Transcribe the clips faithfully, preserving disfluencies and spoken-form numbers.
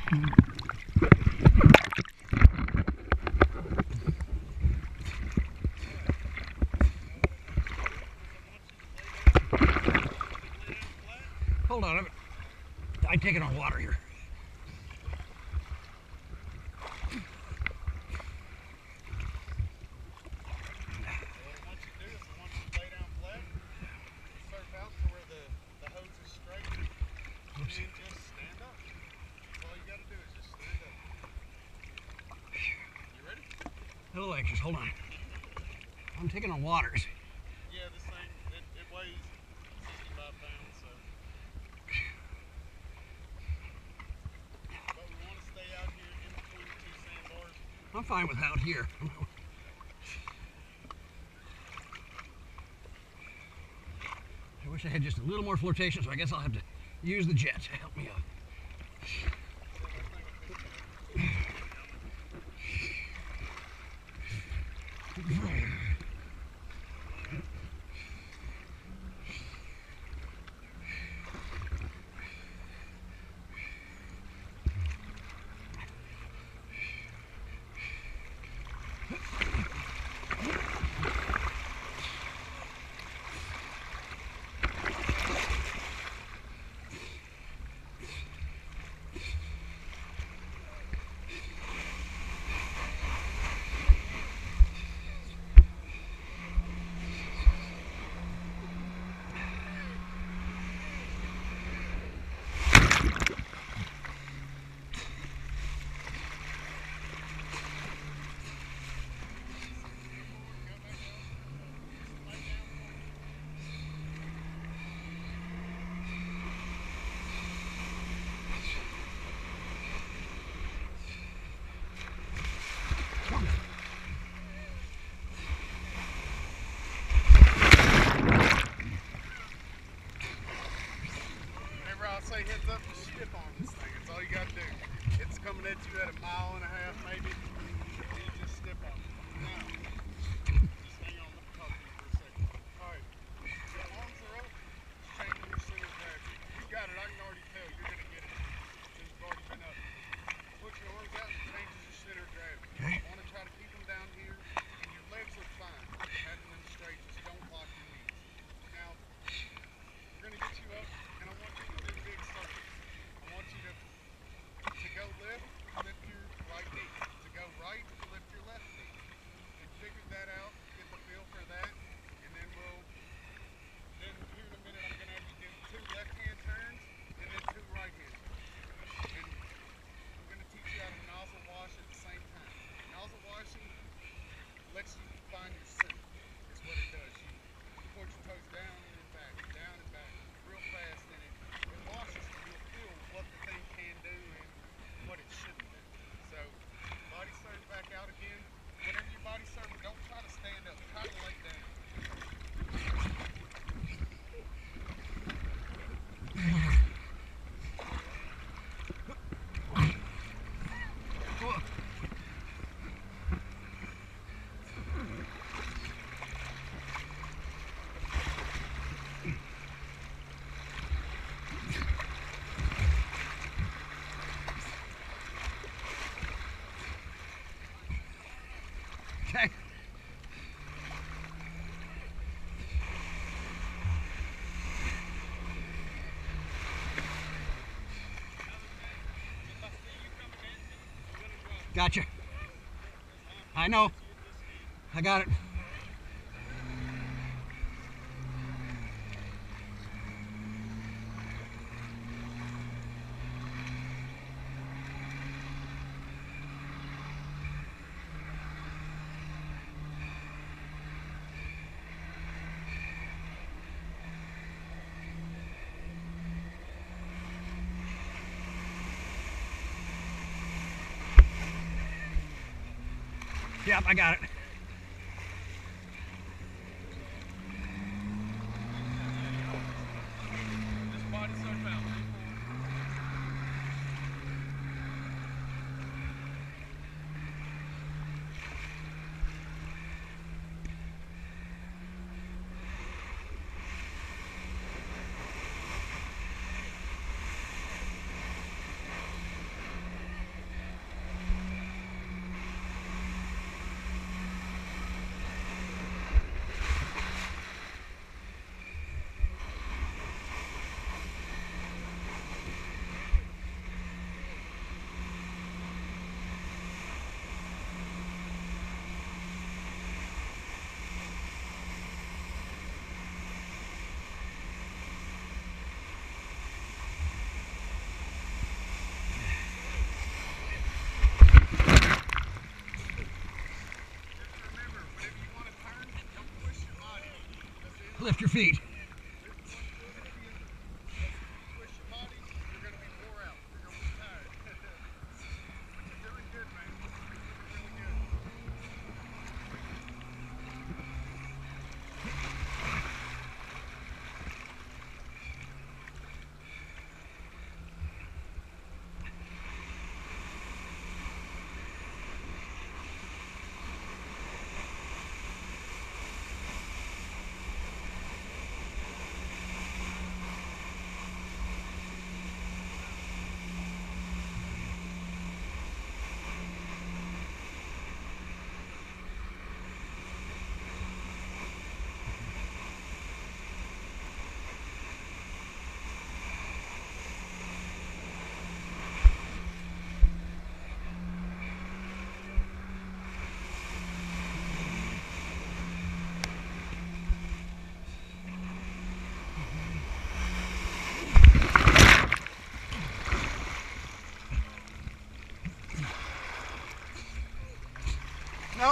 Hold on, I take it on water here. A little anxious, hold on. I'm taking on waters. Yeah, this thing, it, it weighs sixty-five pounds, so. But we want to stay out here in between the two sandbars. I'm fine with out here. I wish I had just a little more flotation, so I guess I'll have to use the jet to help me out. Say heads up, just skip on this thing. That's all you got to do. It's coming at you at a mile and a half, maybe. And you just step on it. Now, just hang on. Let me talk to you for a second. All right. Your arms are up. Just changing your center of gravity. You got it. I can already tell you're going to get it. Since you've already been up. Put your arms out and changes your center of gravity. Okay. I want to try to keep them down here. And your legs look fine. Having them straight. Just don't lock your knees. Now, we're going to get you up. And I want you to do big circles. I want you to, to go left, lift your right knee. To go right, lift your left knee. And figure that out, get the feel for that, and then we'll, then here in a minute I'm going to have you do two left-hand turns, and then two right-hand turns. And I'm going to teach you how to nozzle wash at the same time. Nozzle washing lets you find your center, is what it does. You point your toes down and back, down and back, real fast, and it, it washes you. You'll feel what the thing can do and what it shouldn't do. So, body serve back out again. Whenever your body serve, don't try to stand up. Try to lay down. Okay. Gotcha. I know. I got it. Yep, I got it. Just body serve out. Lift your feet. Lift one foot at a time. As you twist your body, you're going to be wore out. You're going to be tired. But you're doing good, man. You're doing really good. Nope.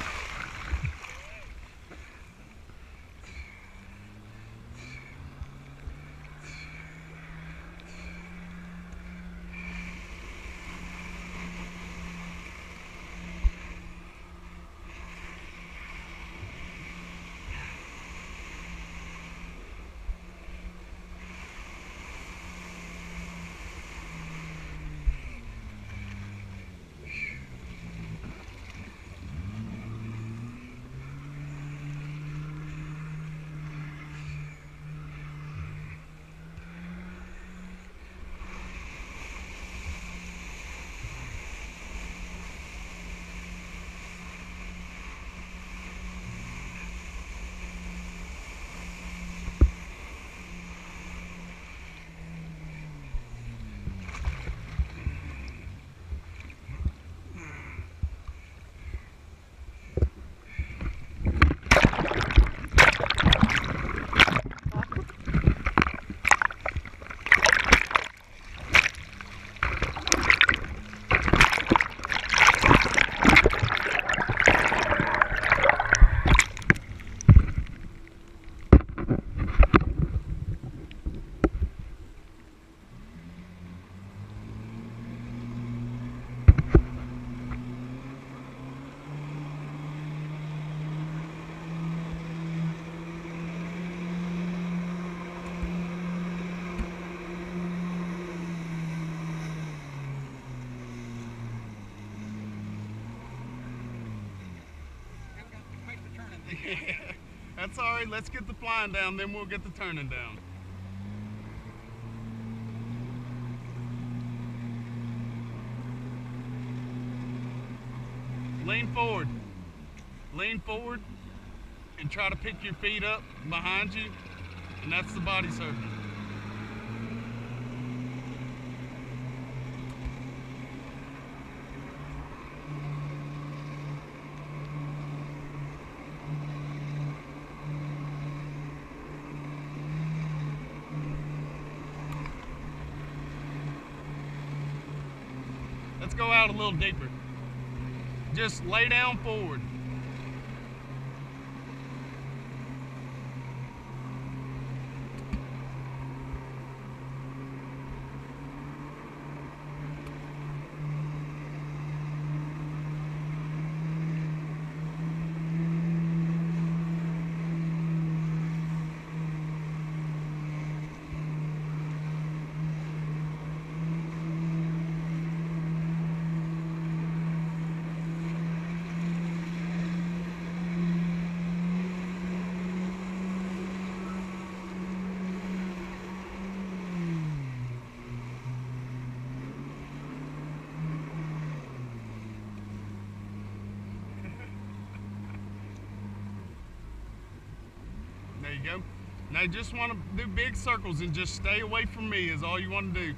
That's all right. Let's get the flying down, then we'll get the turning down. Lean forward. Lean forward and try to pick your feet up behind you, and that's the body circle. Let's go out a little deeper. Just lay down forward. There you go. Now you just want to do big circles and just stay away from me is all you want to do.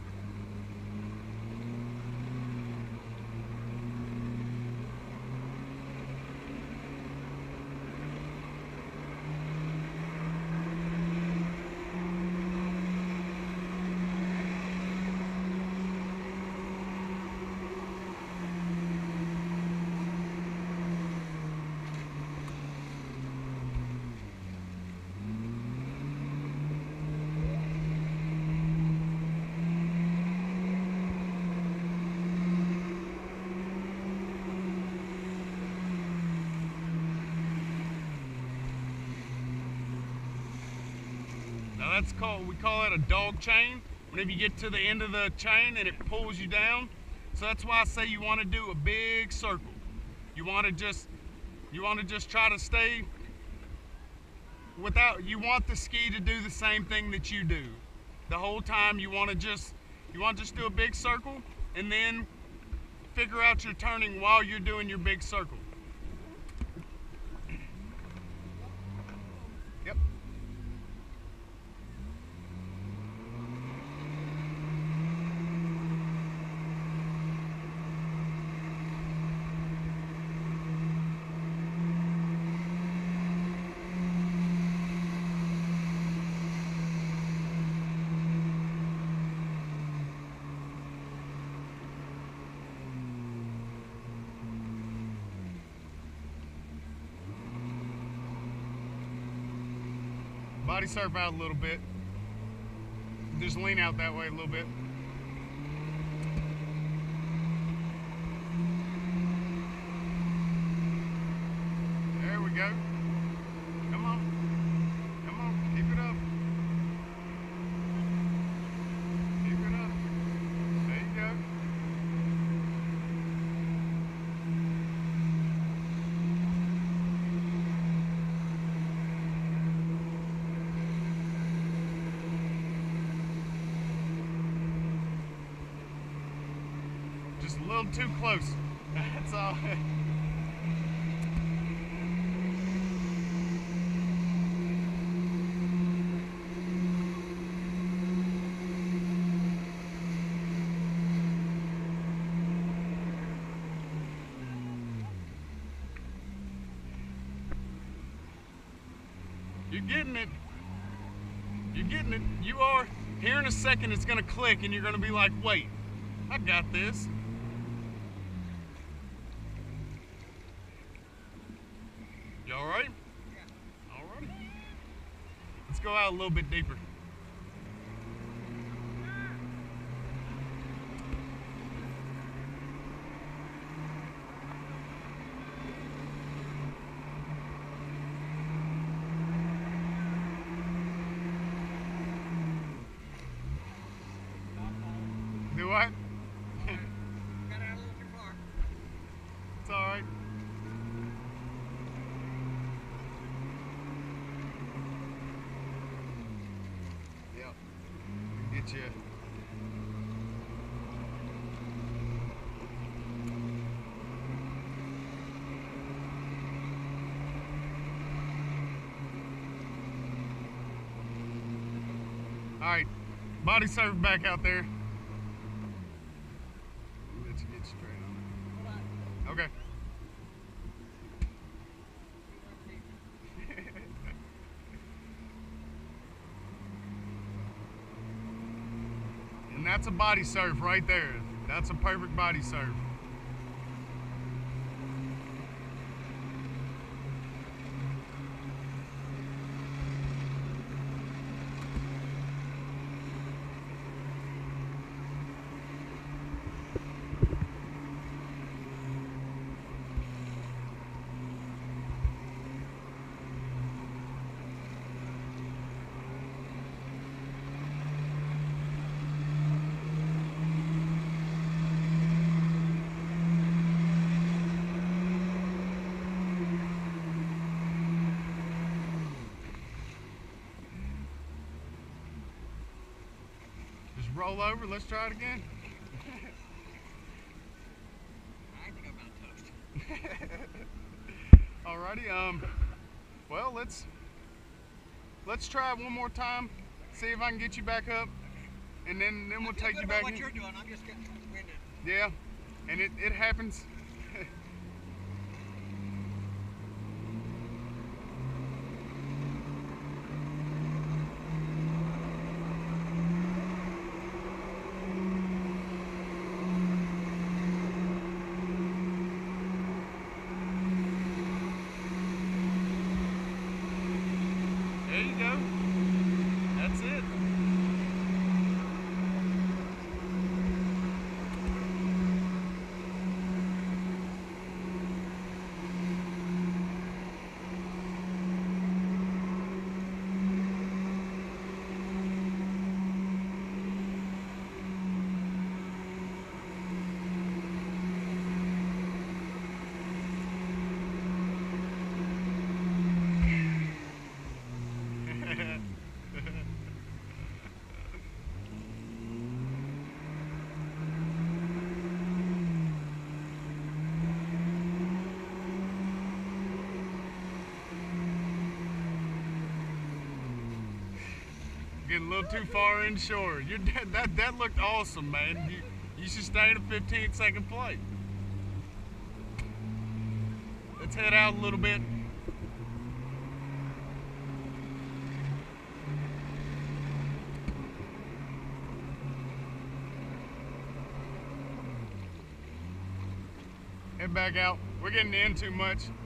that's called, we call it a dog chain. Whenever you get to the end of the chain and it pulls you down. So that's why I say you want to do a big circle. You want to just, you want to just try to stay without, you want the ski to do the same thing that you do. The whole time you want to just, you want to just do a big circle and then figure out your turning while you're doing your big circle. Yep. Body surf out a little bit. Just lean out that way a little bit. There we go. Come on. Come on. Keep it up. Keep it up. There you go. Just a little too close. That's all. You're getting it. You're getting it. You are. Here in a second it's going to click and you're going to be like, wait, I got this. You all right? Yeah. All right. Let's go out a little bit deeper. Do what? Got out a little too far. It's all right. Yep. Get you. All right, body surf back out there. Let you get straight on it. Okay. And that's a body surf right there. That's a perfect body surf. Just roll over. Let's try it again. I think I'm about toast. Alrighty. Um. Well, let's let's try it one more time. See if I can get you back up, and then then we'll I feel take good you about back what in. you're doing. I'm just getting winded. Yeah, and it it happens. There you go. That's it. Getting a little too far inshore. You're that, that that looked awesome, man. You you should stay in a fifteen second play. Let's head out a little bit. Head back out. We're getting in too much.